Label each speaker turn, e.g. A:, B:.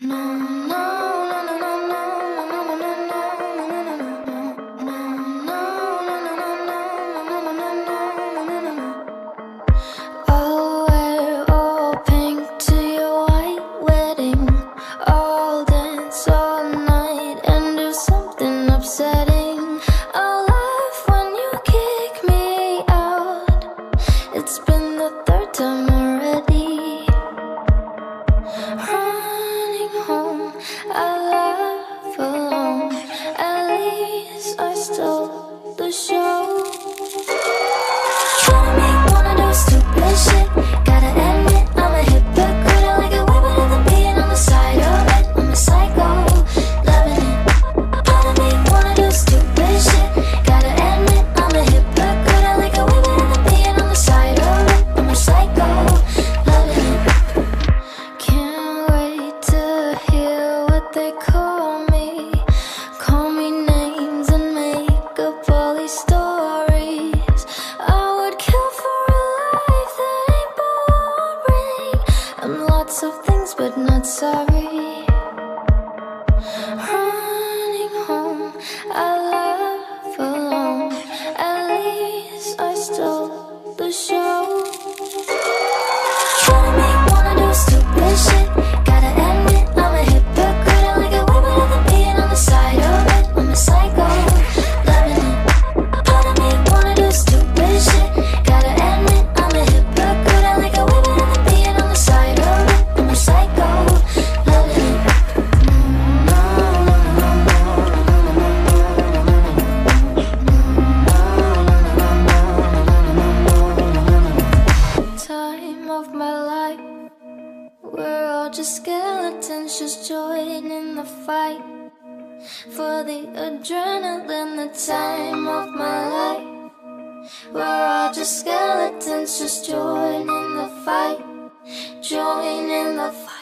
A: I'll wear all pink to your white wedding. I'll dance all night and do something upsetting. I'll laugh when you kick me out. It's been the third time already. Running home, I laugh alone. At least I stole the show. Trying to make wanna do stupid shit. Gotta admit I'm a hypocrite. I like it way better than being on the side of it. I'm a psycho, loving it. Trying to make wanna do stupid shit. Gotta admit I'm a hypocrite. I like it way better than being on the side of it. I'm a psycho, loving it. Can't wait to hear what they call me. Call me names and make up all these stories. I would kill for a life that ain't boring. I'm lots of things but not sorry. Running home, I laugh alone. At least I stole the show. Trying to make wanna do stupid shit. Gotta admit I'm a hypocrite. I like it way better than being on the side of it. I'm a psycho, loving it. Trying to make wanna do stupid shit. Gotta admit I'm a hypocrite. I like it way better than being on the side of it. I'm a psycho, loving it. Time of my life, we're all just skeletons, just joining the fight for the adrenaline. The time of my life, we're all just skeletons, just joining the fight, joining the fight.